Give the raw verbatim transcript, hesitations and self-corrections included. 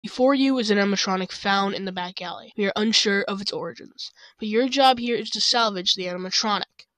Before you is an animatronic found in the back alley. We are unsure of its origins, but your job here is to salvage the animatronic.